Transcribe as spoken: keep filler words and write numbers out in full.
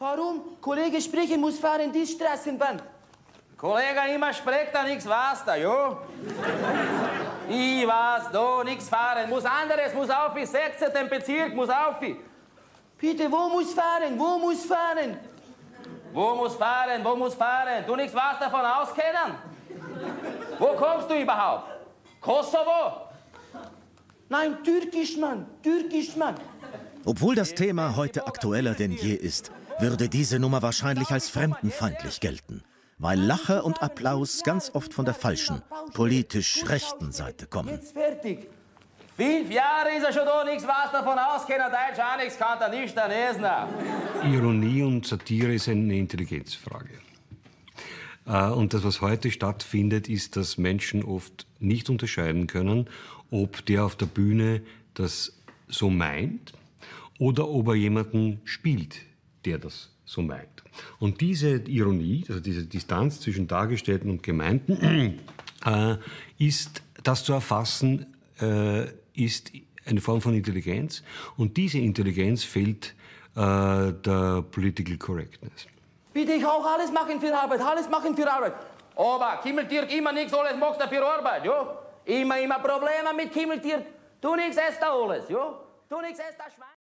Warum? Kollege sprechen muss fahren, die Straßenbahn. Kollege, immer spricht da nichts was da, jo? Ich weiß, da nichts fahren. Muss anderes, muss auf, sechzehnten Bezirk, muss auf. Bitte, wo muss fahren, wo muss fahren? Wo muss fahren, wo muss fahren? Du nichts was davon auskennen? Wo kommst du überhaupt? Kosovo? Nein, türkisch, Mann, türkisch, Mann. Obwohl das Thema heute aktueller denn je ist, würde diese Nummer wahrscheinlich als fremdenfeindlich gelten, weil Lacher und Applaus ganz oft von der falschen, politisch rechten Seite kommen. Jetzt fertig. Fünf Jahre ist er schon da, nichts was davon auskennen, Deutsch auch nichts kann er nicht lesen. Ironie und Satire ist eine Intelligenzfrage. Und das, was heute stattfindet, ist, dass Menschen oft nicht unterscheiden können, ob der auf der Bühne das so meint oder ob er jemanden spielt, der das so meint. Und diese Ironie, also diese Distanz zwischen Dargestellten und Gemeinten, äh, ist, das zu erfassen, äh, ist eine Form von Intelligenz. Und diese Intelligenz fehlt äh, der Political Correctness. Bitte, ich auch alles machen für Arbeit, alles machen für Arbeit. Aber Kimmeltierk immer nichts, alles machst du für Arbeit, jo? Immer, immer Probleme mit Kimmeltierk. Du nichts, esst da alles, jo? Du nichts, esst da Schwein.